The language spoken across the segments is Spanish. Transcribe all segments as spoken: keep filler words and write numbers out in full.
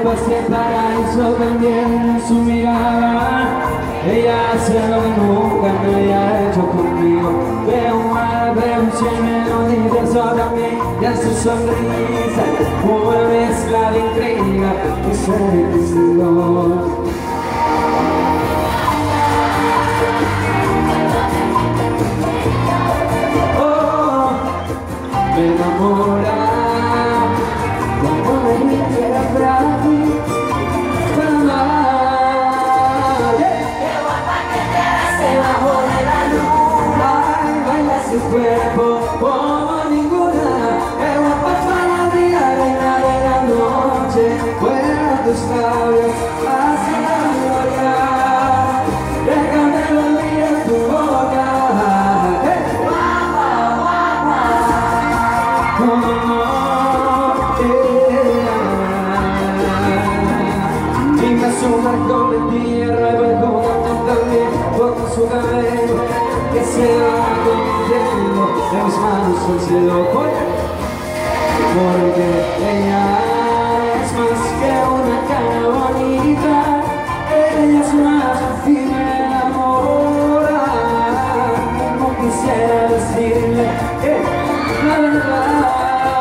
hacia el paraíso también su mirada. Ella hace lo que nunca me había hecho conmigo. Veo un mar, veo un cielo universo también. Y en su sonrisa una mezcla de intriga y seducción. Oh, me enamora cuando me dice para ti. Su cuerpo como ninguna, es guapa para la vida, reina de la noche. Vuela tus labios hacia la gloria, déjame dormir en tu boca. Hey. Como no, yeah. Y me sumerjo en tierra y vuelvo también por su cabello que se va convirtiendo en mis manos al cielo. Porque ella es más que una cara bonita, ella es más y me enamora. No quisiera decirle eh, la verdad,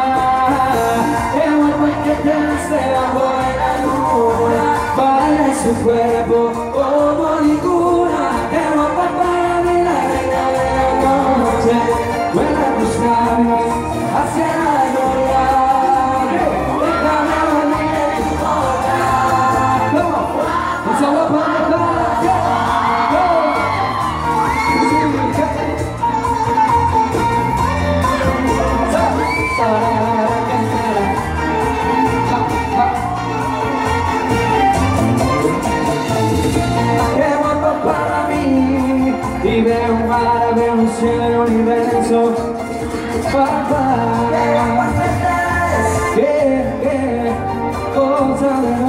el amor que te desea por la luna, para su cuerpo como ninguna, el amor para mí la reina de la noche. Vuela tus labios hacia la gloria, déjame dormir en tu boca. ¡Vamos! ¡Esa guapa de la ¡qué guapa para mí! Y veo un mar, veo un cielo, un universo. Papá, qué, qué cosa de